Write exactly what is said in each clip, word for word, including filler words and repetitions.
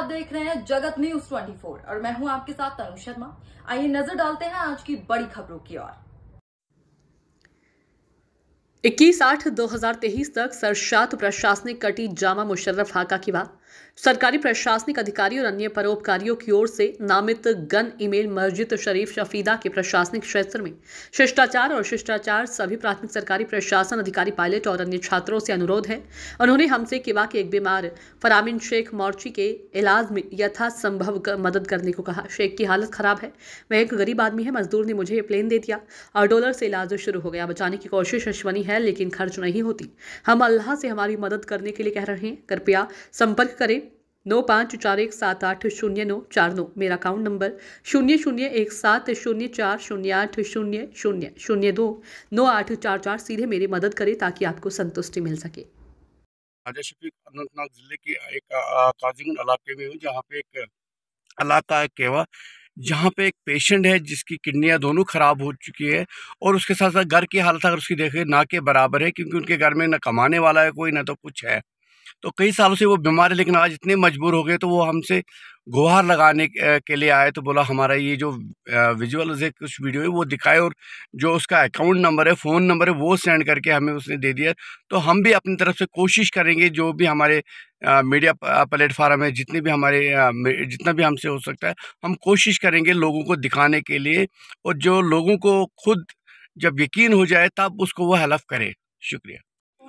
देख रहे हैं जगत न्यूज चौबीस और मैं हूं आपके साथ तनु शर्मा। आइए नजर डालते हैं आज की बड़ी खबरों की ओर। इक्कीस आठ दो हजार तेईस तक सरशात प्रशासनिक कटी जामा मुशर्रफ हाका की बात। सरकारी प्रशासनिक अधिकारी और अन्य परोपकारियों की ओर से नामित गन ईमेल मस्जिद शरीफ शफीदा के प्रशासनिक क्षेत्र में शिष्टाचार और शिष्टाचार सभी प्राथमिक सरकारी प्रशासन अधिकारी पायलट और अन्य छात्रों से अनुरोध है। उन्होंने हमसे किवा के एक बीमार फरामिन शेख मोर्ची के इलाज में यथासंभव मदद करने को कहा। शेख की हालत खराब है, वह एक गरीब आदमी है। मजदूर ने मुझे प्लेन दे दिया और डॉलर से इलाज शुरू हो गया। बचाने की कोशिश अश्वनी है लेकिन खर्च नहीं होती। हम अल्लाह से हमारी मदद करने के लिए कह रहे हैं। कृपया संपर्क करें नौ पाँच चार एक सात आठ शून्य नौ चार नौ। मेरा अकाउंट नंबर शून्य शून्य एक सात शून्य चार शून्य आठ शून्य शून्य शून्य दो नौ आठ चार चार। सीधे मेरी मदद करें ताकि आपको संतुष्टि मिल सके। राजा शफीक अनंतनाग जिले के एक काजीगुंड इलाके में हूँ, जहाँ पे एक इलाका है केवा, जहाँ पे एक पेशेंट है जिसकी किडनियाँ दोनों ख़राब हो चुकी है और उसके साथ साथ घर की हालत अगर उसकी देखें ना के बराबर है, क्योंकि उनके घर में ना कमाने वाला है कोई, ना तो कुछ है। तो कई सालों से वो बीमार है, लेकिन आज इतने मजबूर हो गए तो वो हमसे गुहार लगाने के लिए आए। तो बोला हमारा ये जो विजुअल है कुछ वीडियो है वो दिखाए और जो उसका अकाउंट नंबर है, फ़ोन नंबर है, वो सेंड करके हमें उसने दे दिया। तो हम भी अपनी तरफ से कोशिश करेंगे, जो भी हमारे आ, मीडिया प्लेटफार्म है, जितने भी हमारे आ, जितना भी हमसे हो सकता है हम कोशिश करेंगे लोगों को दिखाने के लिए, और जो लोगों को खुद जब यकीन हो जाए तब उसको वो हेल्प करे। शुक्रिया।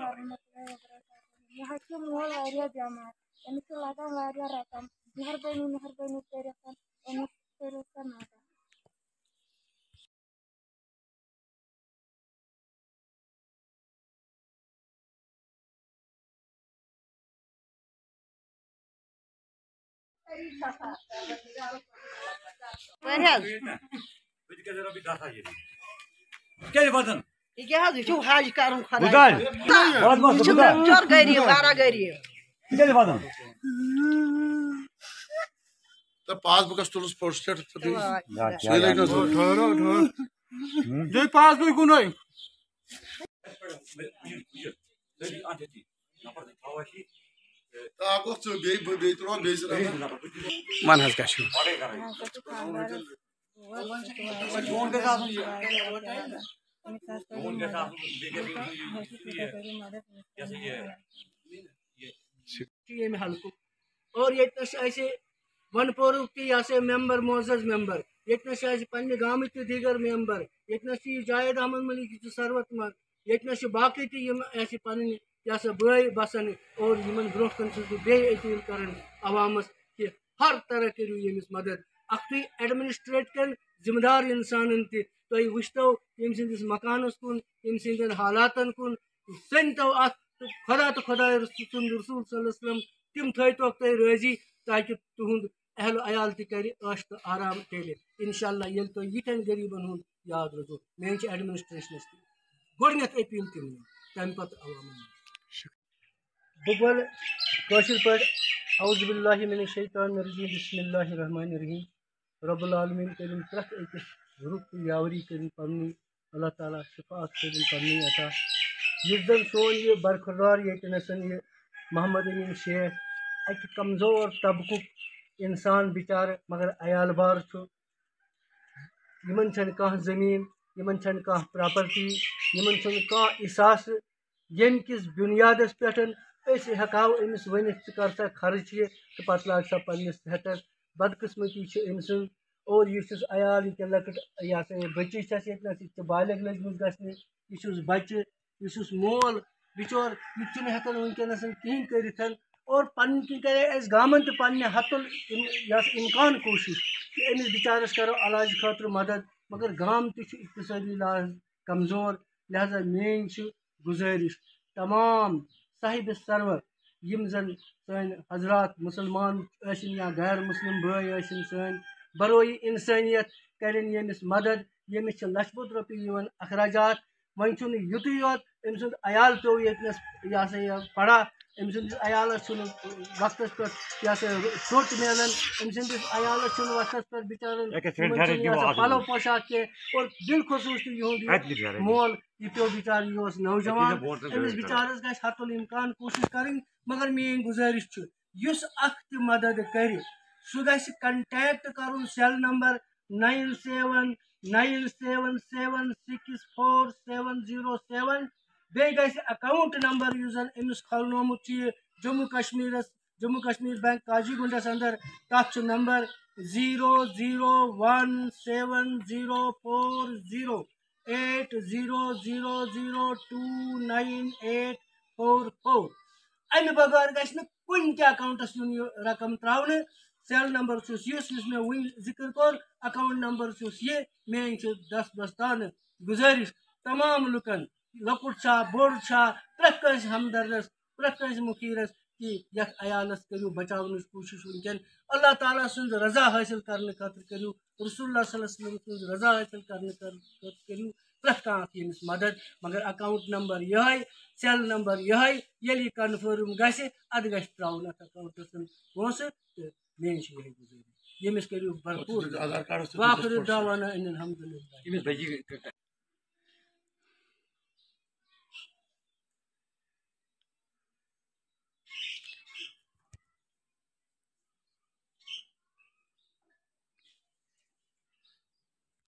ये क्या है जो हाज करूं खरा बहुत मस्त बहुत चोर गरी बारा गरी क्या है बात तो पासबुक का स्टोर स्पोर्ट्स स्टेट तो दे सही लगना तो ठहरो ठहरो जे पासबुक को नहीं ताको तो बे बे तो बेस रहा मन हस काशी फोन के साथ ये में हल्को और ये तो ऐसे वन पोरु की ऐसे मेंबर मोजज मेंबर इतना से ऐसे पन्ने गांव के दीगर मेंबर इतना से जायद अहमद मलिक की सरवत में इतना से बाकी थी ये ऐसे पन्ने जैसे भाई बसन और यमन ब्रोह कन से बे अपील करन अवामस कि हर तरह के ये मदद अक्ति एडमिनिस्ट्रेट कर जिम्मेदार इंसान ति तो वुचतो यम सिंदिस मकानस कुन यम सिंदन हालातन कुन सनतो अत खुदा तो खुदा रसूल रसूल सल्लल्लाहु अलैहि वसल्लम तिम थैतो तै राजी ताकि तुहुंद अहल अयाल ति कर अश तो आराम तेले इंशाअल्लाह यल तो यितन गरीबन हुन याद रखो मेन एडमिनिस्ट्रेशन गोडनेथ अपील तिम तम पत अवामन बुगल कोशिश पर औज़ु बिल्लाहि मिनश शैतानिर रजीम बिस्मिल्लाहिर रहमानिर रहीम रब्बुल आलमीन करीम प्रत एक रुक यावरी करी पन्नी अल्लाह ताला शिफात करी पन्नी अता युद्धन सोन ये बरकरार ये नसन ये मोहम्मद अमीन शेख एक कमजोर तबकुक इंसान बिचार मगर अयाल बार छु यमन छन कह जमीन यमन छन कह प्रॉपर्टी यमन छन कह एहसास यम किस बुनियादस पेटन ऐसे हकाव अमिस वन कर सा खर्च ये तो पत लाग सा पन्निस हेटस बदकिस्मती अमस और यह अयाल ये लकट यह बच्चे ये बालग लजम गि यह बच्चे यह मोल बिचोर यह हेकन वनकस कहें कर और पन करे गामन तो पन्ने हतुल इम्कान कोशिश कि अमिस बिचारस करो इलाज खतर मदद मगर गाम तो इक्तसादी लिहाज कमजोर लिहाजा मेन गुजारिश तमाम साहिब सरवर यम जन सन हजरात मुसलमान या गैर मुस्लिम भाई सन बरोई इंसानियत करें यमिस मदद यमिस लछबुत रुपये अखराजात वन युत योत अम सुंद अयाल पे ये यह पड़ा अम सदिस अयालस वक्त पे चोट मिलान अम सदिस अयालस वक्त पे बिचार पलो पोशाक के और बिलखसूस यह मोल यह पे बिचार यह नौजवान अमिस बिचारस गि हतुल इम्कान कोशिश करें मगर मेन गुजारिश یس اخ تہ مدد کر سہ گژھِ کنٹیکٹ کرن cell number nine seven nine seven seven six four seven zero seven بیٚیہِ گژھِ اکاؤنٹ نمبر یُس زن أمِس کھولنومُت چھُ یہِ جموں کشمیرس جموں کشمیر بینک کاجی گنڈس اندر تتھ چھُ number zero zero one seven zero four zero eight zero zero zero two nine eight four four امہ بغیر گژھِ نہٕ کُنہِ تہِ اکاؤنٹس یُن یہِ رقم تراونہٕ سیل نمبر چھُس یُس یُس مےٚ وٕنۍ ذکر کوٚر اکاؤنٹ نمبر چھُس یہِ میٲنۍ چھِ دس بستانہٕ گزٲرش تمام لُکن لۄکُٹ چھا بوٚڑ چھا پرٛٮ۪تھ کٲنٛسہِ ہمدردس پرٛٮ۪تھ کٲنٛسہِ مُخیرس کہ یتھ عیالس کٔرِو بچاونٕچ کوٗشش وٕنکٮ۪ن اللہ تعالیٰ سٕنٛز رضا حٲصل کرنہٕ خٲطرٕ کٔرِو رسول اللہ صلی اللہ علیہ وسلم سٕنٛز رضا حٲصل کرنہٕ خٲطرٕ کٔرِو پرٛٮ۪تھ کانٛہہ اکھ ییٚمِس مدد مگر اکاؤنٹ نمبر یِہوٚے سیل نمبر یِہوٚے ییٚلہِ یہِ کنفٲرٕم گژھِ ادٕ گژھِ تراوُن اتھ اکاؤنٹس پونٛسہٕ تہٕ میٲنۍ چھِ یِہوٚے گُزٲرِش ییٚمِس کٔرِو بھرپوٗر واخر دعوانا ان الحمدللہ